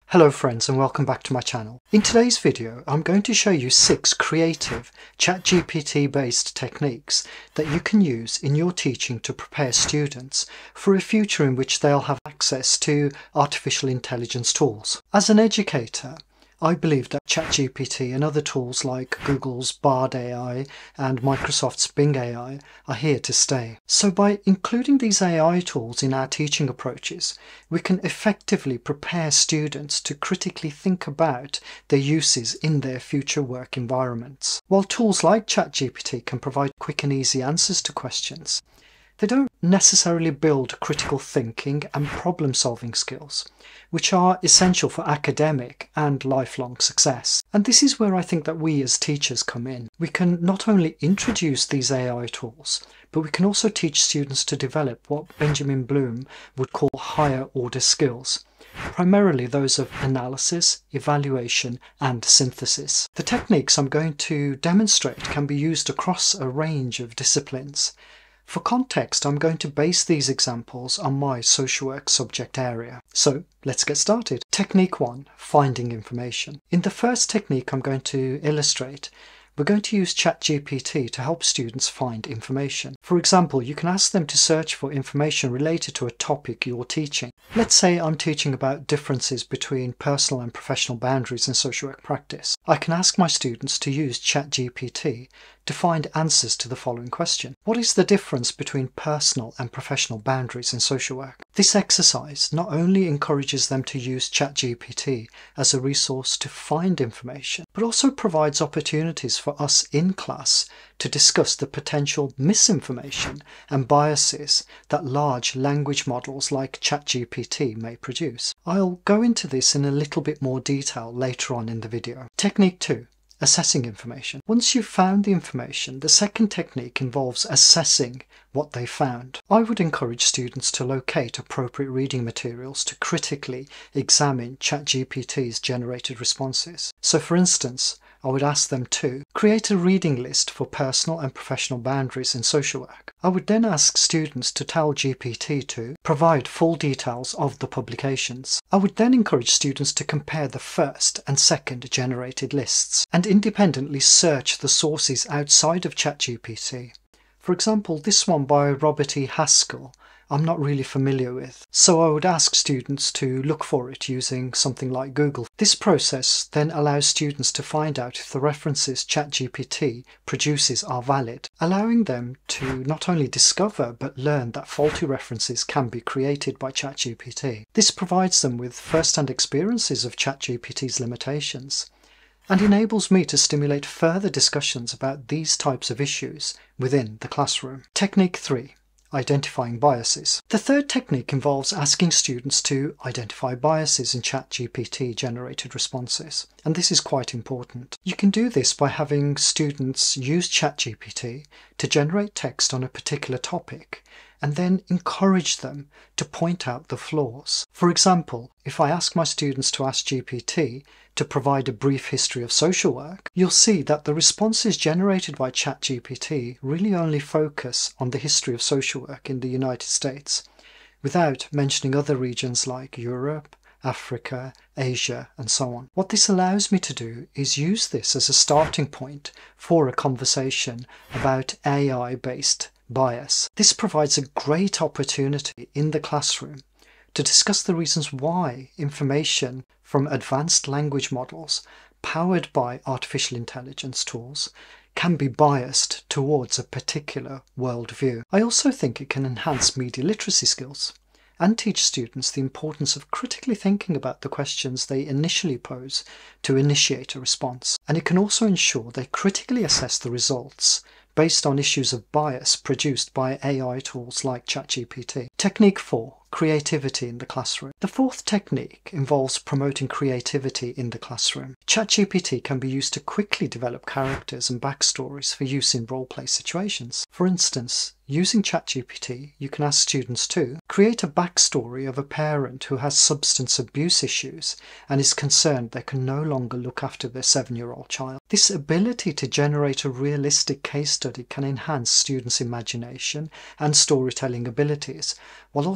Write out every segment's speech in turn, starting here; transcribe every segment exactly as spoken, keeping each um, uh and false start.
Hello friends and welcome back to my channel. In today's video I'm going to show you six creative ChatGPT based techniques that you can use in your teaching to prepare students for a future in which they'll have access to artificial intelligence tools. As an educator, I believe that ChatGPT and other tools like Google's Bard A I and Microsoft's Bing A I are here to stay. So by including these A I tools in our teaching approaches, we can effectively prepare students to critically think about their uses in their future work environments. While tools like ChatGPT can provide quick and easy answers to questions, they don't necessarily build critical thinking and problem-solving skills, which are essential for academic and lifelong success. And this is where I think that we as teachers come in. We can not only introduce these A I tools, but we can also teach students to develop what Benjamin Bloom would call higher order skills, primarily those of analysis, evaluation, and synthesis. The techniques I'm going to demonstrate can be used across a range of disciplines. For context, I'm going to base these examples on my social work subject area. So let's get started. Technique one, finding information. In the first technique I'm going to illustrate, we're going to use ChatGPT to help students find information. For example, you can ask them to search for information related to a topic you're teaching. Let's say I'm teaching about differences between personal and professional boundaries in social work practice. I can ask my students to use ChatGPT to find answers to the following question. What is the difference between personal and professional boundaries in social work? This exercise not only encourages them to use ChatGPT as a resource to find information, but also provides opportunities for us in class to discuss the potential misinformation and biases that large language models like ChatGPT may produce. I'll go into this in a little bit more detail later on in the video. Technique two. Assessing information. Once you've found the information, the second technique involves assessing what they found. I would encourage students to locate appropriate reading materials to critically examine ChatGPT's generated responses. So for instance, I would ask them to create a reading list for personal and professional boundaries in social work. I would then ask students to tell G P T to provide full details of the publications. I would then encourage students to compare the first and second generated lists and independently search the sources outside of ChatGPT. For example, this one by Robert E. Haskell I'm not really familiar with, so I would ask students to look for it using something like Google. This process then allows students to find out if the references ChatGPT produces are valid, allowing them to not only discover but learn that faulty references can be created by ChatGPT. This provides them with first-hand experiences of ChatGPT's limitations and enables me to stimulate further discussions about these types of issues within the classroom. Technique three. Identifying biases. The third technique involves asking students to identify biases in ChatGPT generated responses, and this is quite important. You can do this by having students use ChatGPT to generate text on a particular topic and then encourage them to point out the flaws. For example, if I ask my students to ask G P T to provide a brief history of social work, you'll see that the responses generated by ChatGPT really only focus on the history of social work in the United States, without mentioning other regions like Europe, Africa, Asia, and so on. What this allows me to do is use this as a starting point for a conversation about A I-based bias. This provides a great opportunity in the classroom to discuss the reasons why information from advanced language models powered by artificial intelligence tools can be biased towards a particular worldview. I also think it can enhance media literacy skills and teach students the importance of critically thinking about the questions they initially pose to initiate a response. And it can also ensure they critically assess the results based on issues of bias produced by A I tools like ChatGPT. Technique four. Creativity in the classroom. The fourth technique involves promoting creativity in the classroom. ChatGPT can be used to quickly develop characters and backstories for use in role-play situations. For instance, using ChatGPT, you can ask students to create a backstory of a parent who has substance abuse issues and is concerned they can no longer look after their seven-year-old child. This ability to generate a realistic case study can enhance students' imagination and storytelling abilities, while also providing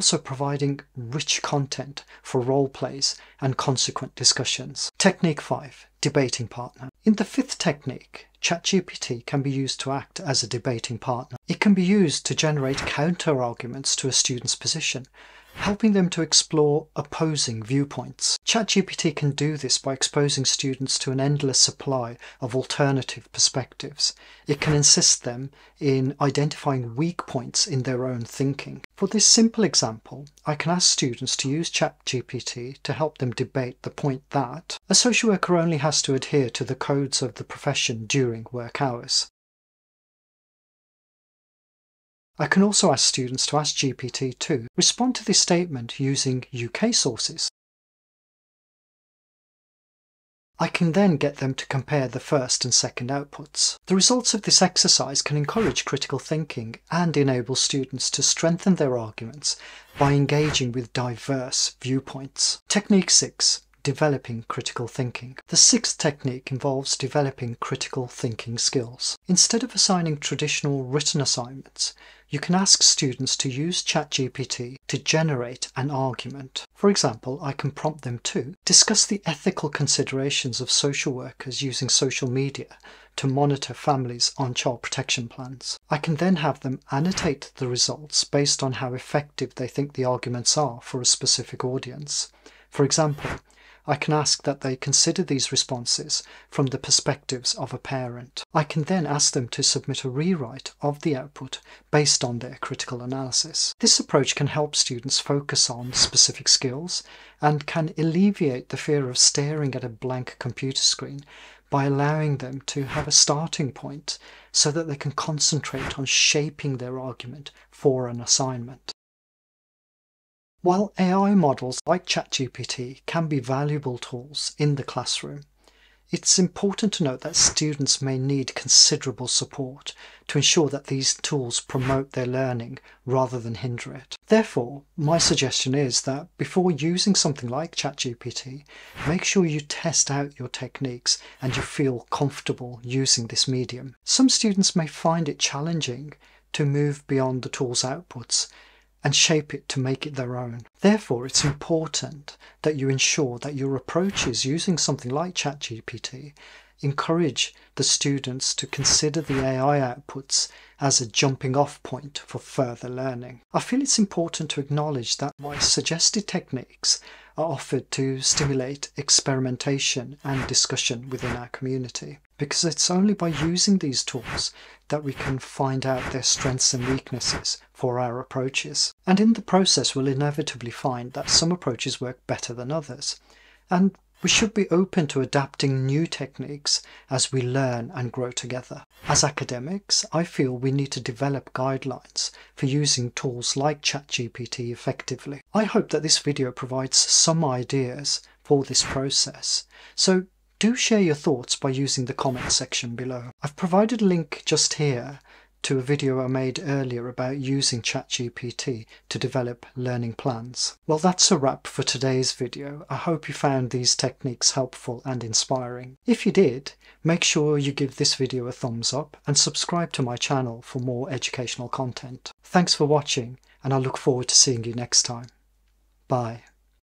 providing rich content for role plays and consequent discussions. Technique five. Debating partner. In the fifth technique, ChatGPT can be used to act as a debating partner. It can be used to generate counter-arguments to a student's position, helping them to explore opposing viewpoints. ChatGPT can do this by exposing students to an endless supply of alternative perspectives. It can assist them in identifying weak points in their own thinking. For this simple example, I can ask students to use ChatGPT to help them debate the point that a social worker only has to adhere to the codes of the profession during work hours. I can also ask students to ask G P T to respond to this statement using U K sources. I can then get them to compare the first and second outputs. The results of this exercise can encourage critical thinking and enable students to strengthen their arguments by engaging with diverse viewpoints. Technique six. Developing critical thinking. The sixth technique involves developing critical thinking skills. Instead of assigning traditional written assignments, you can ask students to use ChatGPT to generate an argument. For example, I can prompt them to discuss the ethical considerations of social workers using social media to monitor families on child protection plans. I can then have them annotate the results based on how effective they think the arguments are for a specific audience. For example, I can ask that they consider these responses from the perspectives of a parent. I can then ask them to submit a rewrite of the output based on their critical analysis. This approach can help students focus on specific skills and can alleviate the fear of staring at a blank computer screen by allowing them to have a starting point so that they can concentrate on shaping their argument for an assignment. While A I models like ChatGPT can be valuable tools in the classroom, it's important to note that students may need considerable support to ensure that these tools promote their learning rather than hinder it. Therefore, my suggestion is that before using something like ChatGPT, make sure you test out your techniques and you feel comfortable using this medium. Some students may find it challenging to move beyond the tool's outputs and shape it to make it their own. Therefore, it's important that you ensure that your approaches using something like ChatGPT encourage the students to consider the A I outputs as a jumping off point for further learning. I feel it's important to acknowledge that my suggested techniques are offered to stimulate experimentation and discussion within our community, because it's only by using these tools that we can find out their strengths and weaknesses for our approaches. And in the process, we'll inevitably find that some approaches work better than others. And we should be open to adapting new techniques as we learn and grow together. As academics, I feel we need to develop guidelines for using tools like ChatGPT effectively. I hope that this video provides some ideas for this process. So do share your thoughts by using the comment section below. I've provided a link just here to a video I made earlier about using ChatGPT to develop learning plans. Well, that's a wrap for today's video. I hope you found these techniques helpful and inspiring. If you did, make sure you give this video a thumbs up and subscribe to my channel for more educational content. Thanks for watching, and I look forward to seeing you next time. Bye.